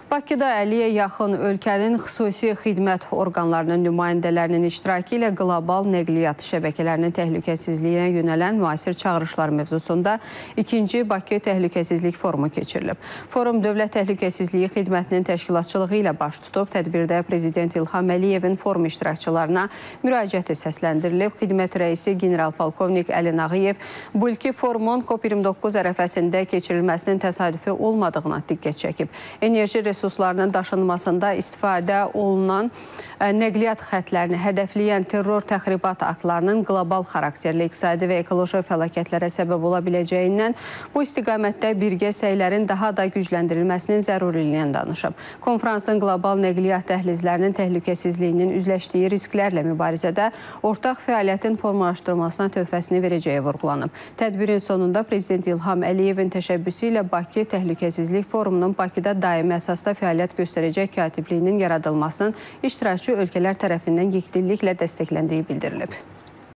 Bakıda 50-yə yaxın ölkənin xüsusi xidmət orqanlarının nümayəndələrinin iştirakı ilə qlobal nəqliyyat şəbəkələrinin təhlükəsizliyinə yönələn müasir çağırışlar mövzusunda 2-ci Bakı Təhlükəsizlik Forumu keçirilib. Forum Dövlət Təhlükəsizliyi Xidmətinin təşkilatçılığı ilə baş tutub. Tədbirdə Prezident İlham Əliyevin forum iştirakçılarına müraciəti səsləndirilib. Xidmət rəisi general-polkovnik Əli Nağıyev bu ilki forumun COP29 ərəfəsində keçirilməsinin təsadüfi olmadığına diqqət çəkib. Enerji resurslarının daşınmasında istifadə olunan nəqliyyat xətlərini hədəfləyən terror təxribat aktlarının qlobal xarakterli iqtisadi və ekoloji fəlakətlərə səbəb ola biləcəyindən bu istiqamətdə birgə səylərin daha da gücləndirilməsinin zəruriliyindən danışıb. Konfransın qlobal nəqliyyat dəhlizlərinin təhlükəsizliyinin üzləşdiyi risklərlə mübarizədə ortaq fəaliyyətin formalaşdırılmasına töhfəsini verəcəyi vurğulanıb. Tədbirin sonunda Prezident İlham Əliyevin təşəbbüsü ilə Bakı Təhlükəsizlik Forumunun Bakıda daimi əsasda fəaliyyət göstərəcək katibliyinin yaradılmasının iştirakçı ölkələr tərəfindən yekdilliklə dəstəkləndiyi bildirilib.